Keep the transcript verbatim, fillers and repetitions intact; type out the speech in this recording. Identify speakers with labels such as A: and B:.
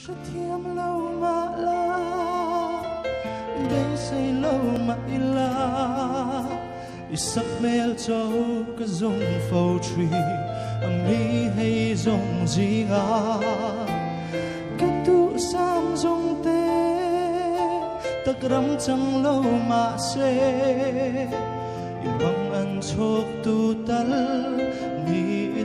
A: Sẽ thiêm lâu mà la đây say lâu mà la sắc mel châu cái dung phâu trì mi hay dung gì à cái tu sam dung tê tắc rắm chẳng lâu mà se bằng ăn chok tu tal mi